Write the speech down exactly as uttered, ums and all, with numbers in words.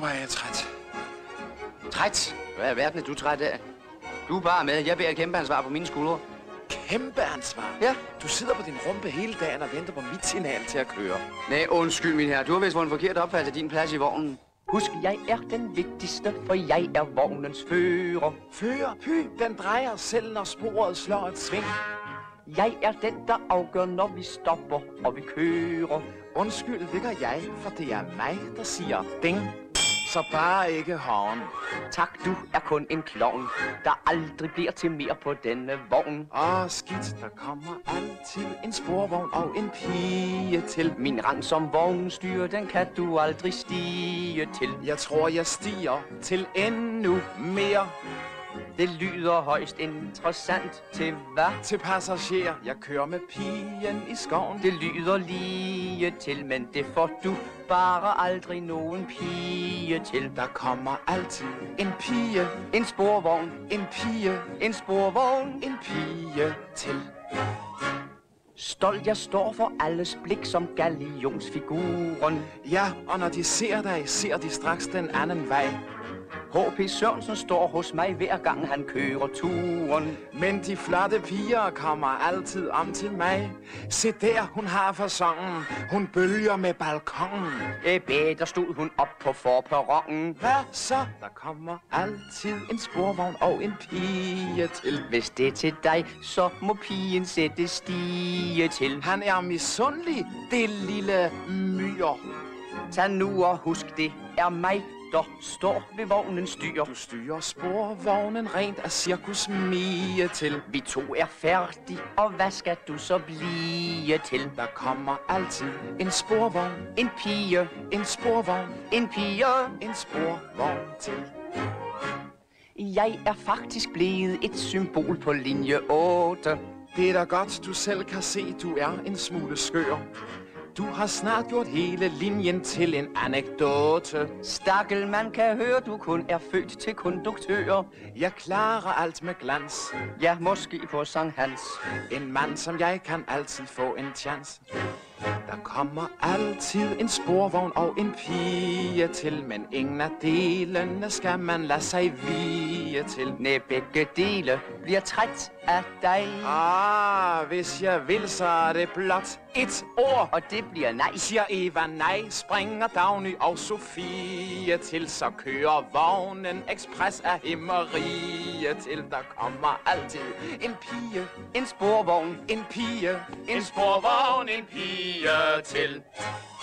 hvor er jeg træt. Træt? Hvad er verden, er du træt af? Du er bare med. Jeg bærer kæmpe ansvar på mine skuldre. Kæmpe ansvar? Ja. Du sidder på din rumpe hele dagen og venter på mit signal til at køre. Nej, undskyld, min herre. Du har vist fået en forkert opfattelse af din plads i vognen. Husk, jeg er den vigtigste, for jeg er vognens fører. Fører? Py, den drejer selv, når sporet slår et sving. Jeg er den, der afgør, når vi stopper og vi kører. Undskyld, det gør jeg, for det er mig, der siger ding. Så bare ikke horn. Tak, du er kun en klovn, der aldrig bliver til mere på denne vogn. Åh, skidt, der kommer altid en sporvogn og en pige til. Min rang som vognstyr, den kan du aldrig stige til. Jeg tror, jeg stiger til endnu mere. Det lyder højst interessant til hvad? Til passager, jeg kører med pigen i skoven. Det lyder lige til, men det får du bare aldrig nogen pige til. Der kommer altid en pige, En sporvogn, en pige, en sporvogn, en pige til. Stolt jeg står for alles blik som gallionsfiguren. Ja, og når de ser dig, ser de straks den anden vej. H P Sørensen står hos mig hver gang han kører turen. Men de flotte piger kommer altid om til mig. Se der, hun har fasongen. Hun bølger med balkongen. Æbæ, der stod hun op på forperronen. Hvad så? Der kommer altid en sporvogn og en pige til. Hvis det er til dig, så må pigen sætte stige til. Han er misundelig, det lille myr. Tag nu og husk, det er mig, der står ved vognens styr. Du styrer sporvognen rent af cirkusmie til. Vi to er færdige, og hvad skal du så blive til? Der kommer altid en sporvogn, En pige, en sporvogn, en pige. en sporvogn til. Jeg er faktisk blevet et symbol på linje otte. Det er da godt, du selv kan se, du er en smule skør. Du har snart gjort hele linjen til en anekdote. Stakkel, man kan høre, du kun er født til konduktør. Jeg klarer alt med glans. Ja, måske på Sankt Hans. En mand som jeg kan altid få en chance. Der kommer altid en sporvogn og en pige til, men ingen af delene skal man lade sig vie til. Næ, begge dele bliver træt af dig. Ah, hvis jeg vil, så er det blot et ord. Og det bliver nej. Siger Eva nej, springer Dagny og Sofie til, så kører vognen ekspres af himmeriget til. Der kommer altid en pige, En sporvogn, en pige, en sporvogn, en pige til.